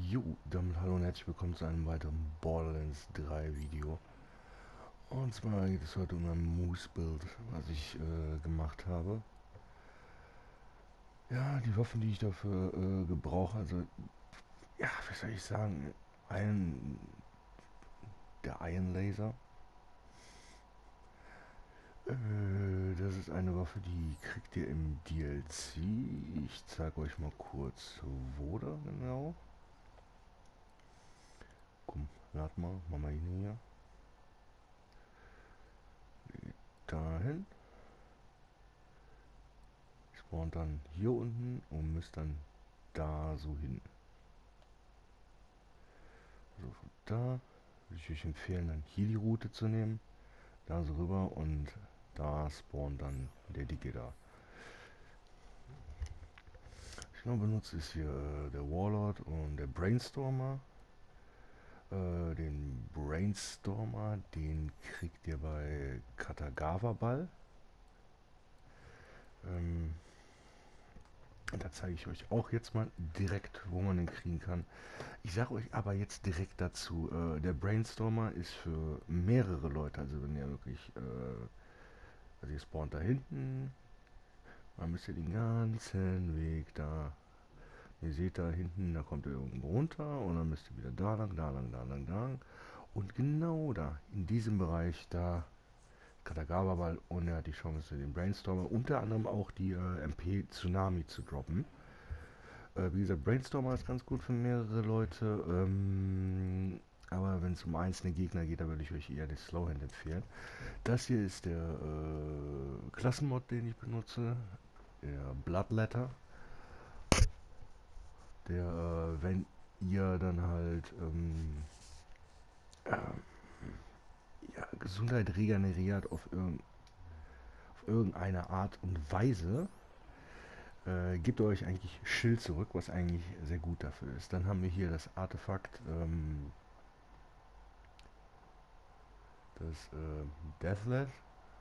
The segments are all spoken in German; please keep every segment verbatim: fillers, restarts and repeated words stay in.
Jo, damit hallo und herzlich willkommen zu einem weiteren Borderlands drei Video. Und zwar geht es heute um ein Moose-Build, was ich äh, gemacht habe. Ja, die Waffen, die ich dafür äh, gebrauche, also, ja, was soll ich sagen, ein, der Iron Laser. Äh, das ist eine Waffe, die kriegt ihr im D L C. Ich zeige euch mal kurz, wo da genau. Komm, lad mal, machen wir ihn hier. Dahin. Spawnt dann hier unten und müsst dann da so hin. Also von da würde ich euch empfehlen, dann hier die Route zu nehmen, da so rüber und da spawnt dann der Dicke da. Ich noch benutze ist hier äh, der Warlord und der Brainstormer. Äh, den Brainstormer, den kriegt ihr bei Katagawa Ball. Ähm, da zeige ich euch auch jetzt mal direkt, wo man den kriegen kann. Ich sage euch aber jetzt direkt dazu, äh, der Brainstormer ist für mehrere Leute, also wenn ihr wirklich, äh, also ihr spawnt da hinten, dann müsst ihr den ganzen Weg da, ihr seht da hinten, da kommt ihr irgendwo runter und dann müsst ihr wieder da lang, da lang, da lang, da lang und genau da, in diesem Bereich, da Katagawa Ball und er hat die Chance, den Brainstormer, unter anderem auch die äh, M P Tsunami zu droppen. Äh, wie gesagt, Brainstormer ist ganz gut für mehrere Leute. Ähm, aber wenn es um einzelne Gegner geht, da würde ich euch eher den Slowhand empfehlen. Das hier ist der äh, Klassenmod, den ich benutze. Der Bloodletter. Der, äh, wenn ihr dann halt ähm, äh, ja, Gesundheit regeneriert auf, irg auf irgendeine Art und Weise, äh, gibt er euch eigentlich Schild zurück, was eigentlich sehr gut dafür ist. Dann haben wir hier das Artefakt, ähm, das äh, Deathless.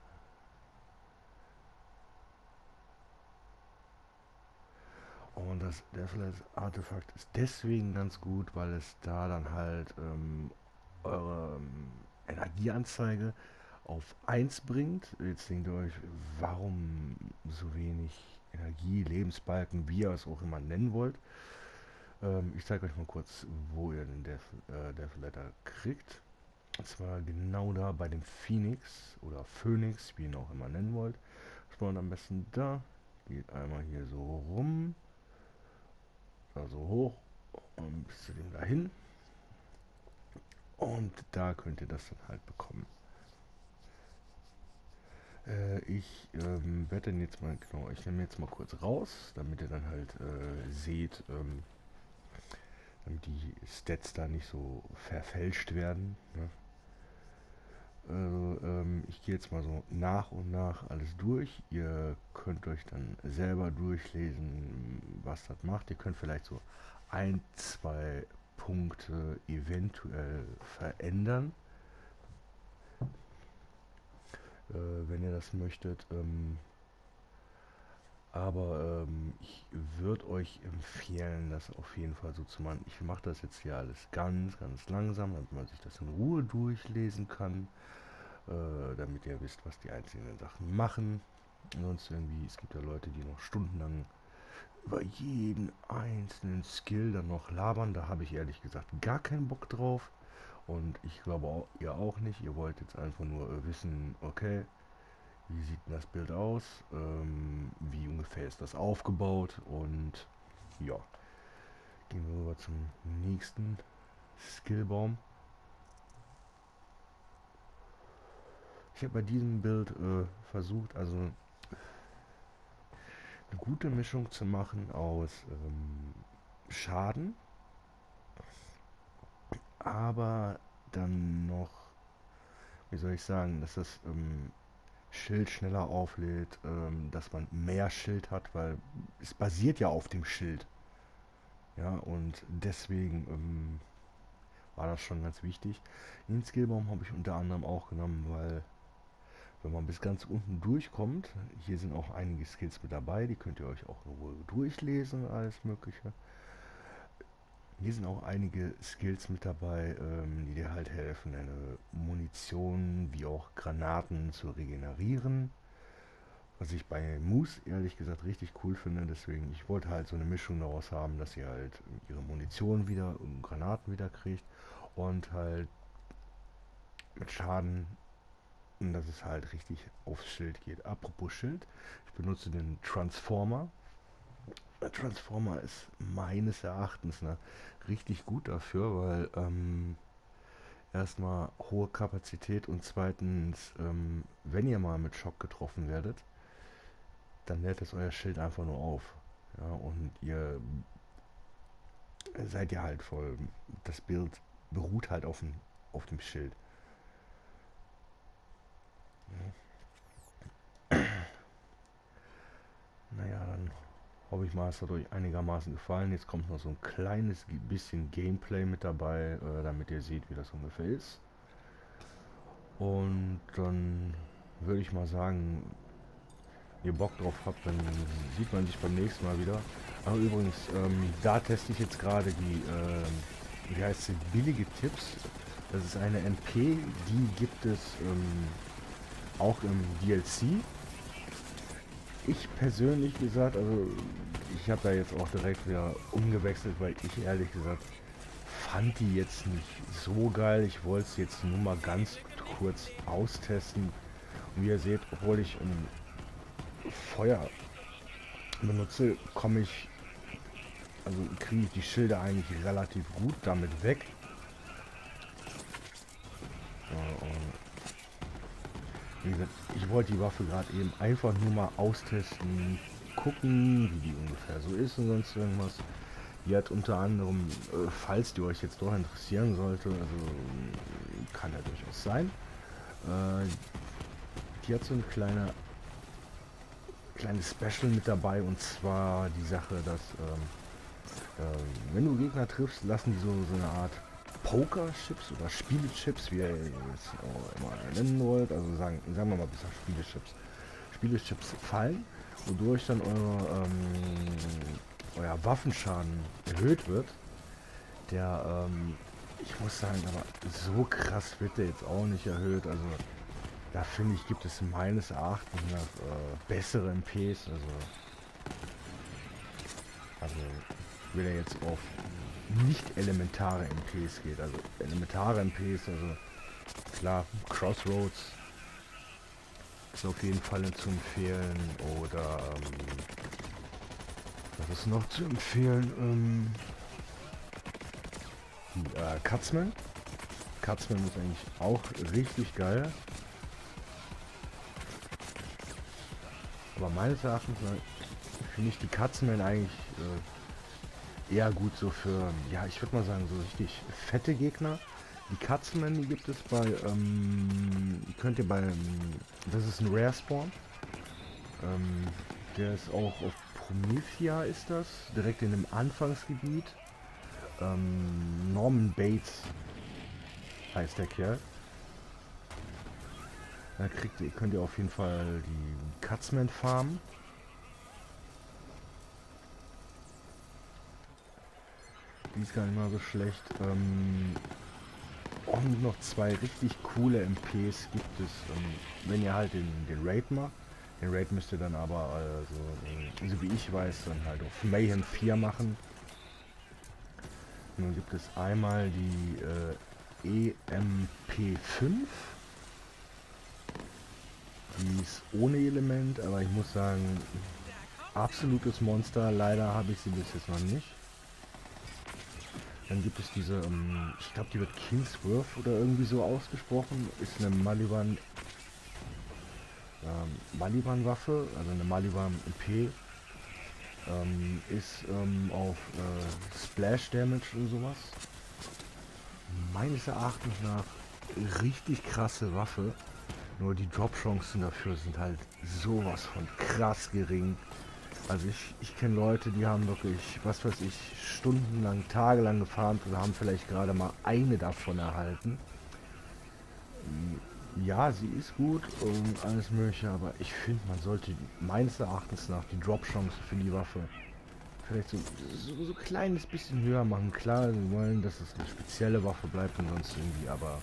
Und das Deathless Artefakt ist deswegen ganz gut, weil es da dann halt ähm, eure ähm, Energieanzeige auf eins bringt. Jetzt denkt ihr euch, warum so wenig Energie, Lebensbalken, wie ihr es auch immer nennen wollt. Ähm, ich zeige euch mal kurz, wo ihr den Death, äh, Death Letter kriegt. Und zwar genau da bei dem Phoenix oder Phoenix, wie ihr ihn auch immer nennen wollt. Spawnt am besten da. Geht einmal hier so rum. Da so hoch. Und bis zu dem dahin. Und da könnt ihr das dann halt bekommen. Äh, ich ähm, werde den jetzt mal, genau, ich nehme jetzt mal kurz raus, damit ihr dann halt äh, seht, ähm, damit die Stats da nicht so verfälscht werden. Ne? Also, ähm, ich gehe jetzt mal so nach und nach alles durch. Ihr könnt euch dann selber durchlesen, was das macht. Ihr könnt vielleicht so ein, zwei Punkte eventuell verändern, äh, wenn ihr das möchtet. Ähm, aber ähm, ich würde euch empfehlen, das auf jeden Fall so zu machen. Ich mache das jetzt hier alles ganz, ganz langsam, damit man sich das in Ruhe durchlesen kann. Äh, damit ihr wisst, was die einzelnen Sachen machen. Sonst irgendwie, es gibt ja Leute, die noch stundenlang über jeden einzelnen Skill dann noch labern. Da habe ich ehrlich gesagt gar keinen Bock drauf. Und ich glaube auch, ihr auch nicht. Ihr wollt jetzt einfach nur äh, wissen, okay, wie sieht denn das Bild aus? Ähm, wie ungefähr ist das aufgebaut? Und ja, gehen wir rüber zum nächsten Skillbaum. Ich habe bei diesem Bild äh, versucht, also eine gute Mischung zu machen aus ähm, Schaden, aber dann noch, wie soll ich sagen, dass das ähm, Schild schneller auflädt, ähm, dass man mehr Schild hat, weil es basiert ja auf dem Schild. Ja, und deswegen ähm, war das schon ganz wichtig. Den Skillbaum habe ich unter anderem auch genommen, weil wenn man bis ganz unten durchkommt, hier sind auch einige Skills mit dabei, die könnt ihr euch auch in Ruhe durchlesen, alles mögliche. hier sind auch einige Skills mit dabei, ähm, die dir halt helfen, deine Munition wie auch Granaten zu regenerieren. Was ich bei Moose ehrlich gesagt richtig cool finde, deswegen, ich wollte halt so eine Mischung daraus haben, dass sie halt ihre Munition wieder und Granaten wieder kriegt und halt mit Schaden, und dass es halt richtig aufs Schild geht. Apropos Schild, ich benutze den Transformer. Der Transformer ist meines Erachtens ne, richtig gut dafür, weil ähm, erstmal hohe Kapazität und zweitens, ähm, wenn ihr mal mit Schock getroffen werdet, dann lädt es euer Schild einfach nur auf. Ja, und ihr seid ihr halt voll. Das Bild beruht halt auf dem, auf dem Schild. Naja, dann hoffe ich mal, es hat euch einigermaßen gefallen. Jetzt kommt noch so ein kleines bisschen Gameplay mit dabei, äh, damit ihr seht, wie das ungefähr ist. Und dann würde ich mal sagen, ihr Bock drauf habt, dann sieht man sich beim nächsten Mal wieder. Aber übrigens, ähm, da teste ich jetzt gerade die, ähm, wie heißt sie, billige Tipps. Das ist eine M P, die gibt es ähm, auch im D L C. Ich persönlich gesagt, also ich habe da jetzt auch direkt wieder umgewechselt, weil ich ehrlich gesagt fand die jetzt nicht so geil. Ich wollte es jetzt nur mal ganz kurz austesten. Und wie ihr seht, obwohl ich ein Feuer benutze, komme ich, also kriege ich die Schilder eigentlich relativ gut damit weg. Ja, und wie gesagt, ich wollte die Waffe gerade eben einfach nur mal austesten, gucken, wie die ungefähr so ist und sonst irgendwas. Die hat unter anderem, äh, falls die euch jetzt doch interessieren sollte, also kann ja durchaus sein, äh, die hat so eine kleine kleines Special mit dabei, und zwar die Sache, dass ähm, äh, wenn du Gegner triffst, lassen die so, so eine Art Poker-Chips oder Spiele-Chips, wie ihr es auch immer nennen wollt, also sagen, sagen wir mal besser Spiele-Chips, Spiele-Chips fallen, wodurch dann eure, ähm, euer Waffenschaden erhöht wird. Der, ähm, ich muss sagen, aber so krass wird der jetzt auch nicht erhöht, also da finde ich, gibt es meines Erachtens nach äh, bessere M Ps, also also wenn er jetzt auf nicht elementare M Ps geht, also elementare M Ps, also klar, Crossroads ist auf jeden Fall zu empfehlen, oder ähm, was ist noch zu empfehlen, ähm, die äh, Cutsman. Cutsman ist eigentlich auch richtig geil. Aber meines Erachtens finde ich die Cutsman eigentlich äh, eher gut so für, ja, ich würde mal sagen, so richtig fette Gegner. Die Cutsman, die gibt es bei, ähm, die könnt ihr bei, das ist ein Rare Spawn. Ähm, der ist auch auf Promethea ist das, direkt in dem Anfangsgebiet. Ähm, Norman Bates heißt der Kerl. Da kriegt ihr, könnt ihr auf jeden Fall die Cutsman farmen. Die ist gar nicht mal so schlecht. Ähm, und noch zwei richtig coole M Ps gibt es, ähm, wenn ihr halt den, den Raid macht. Den Raid müsst ihr dann aber, also, äh, so wie ich weiß, dann halt auf Mayhem vier machen. Nun gibt es einmal die äh, E M P fünf. Die ist ohne Element, aber ich muss sagen, absolutes Monster. Leider habe ich sie bis jetzt noch nicht. Dann gibt es diese, ähm, ich glaube, die wird Kingsworth oder irgendwie so ausgesprochen. Ist eine Maliban, ähm, Maliban-Waffe, also eine Maliban M P. Ähm, ist ähm, auf äh, Splash Damage und sowas. Meines Erachtens nach richtig krasse Waffe. Nur die Drop-Chancen dafür sind halt sowas von krass gering. Also ich, ich kenne Leute, die haben wirklich, was weiß ich, stundenlang, tagelang gefahren und haben vielleicht gerade mal eine davon erhalten. Ja, sie ist gut und alles mögliche, aber ich finde, man sollte meines Erachtens nach die Drop-Chance für die Waffe vielleicht so, so, so ein kleines bisschen höher machen. Klar, wir wollen, dass es eine spezielle Waffe bleibt und sonst irgendwie, aber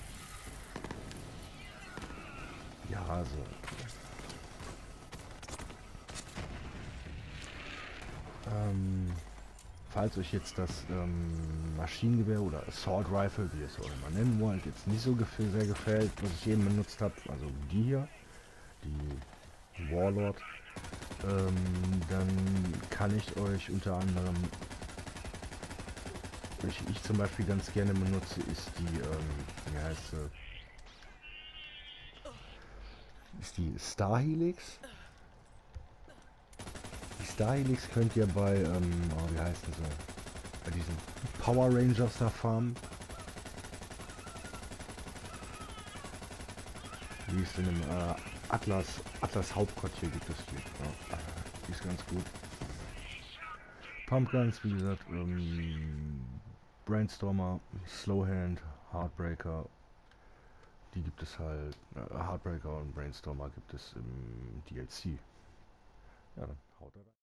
ja, so. Ähm, falls euch jetzt das ähm, Maschinengewehr oder Assault Rifle, wie ihr es auch immer nennen wollt, jetzt nicht so gef- sehr gefällt, was ich eben benutzt habe, also die hier, die Warlord, ähm, dann kann ich euch unter anderem, welche ich zum Beispiel ganz gerne benutze, ist die, ähm, wie heißt sie, ist die Star Helix. Die Star Helix könnt ihr bei, ähm, oh, wie heißen sie, bei diesen Power Rangers da farmen. Die ist in einem äh, Atlas, Atlas Hauptquartier gibt es die. Ja, die ist ganz gut. Pumpguns, wie gesagt, ähm, Brainstormer, Slowhand, Heartbreaker, die gibt es halt, äh, Heartbreaker und Brainstormer gibt es im D L C. Ja, dann haut er da.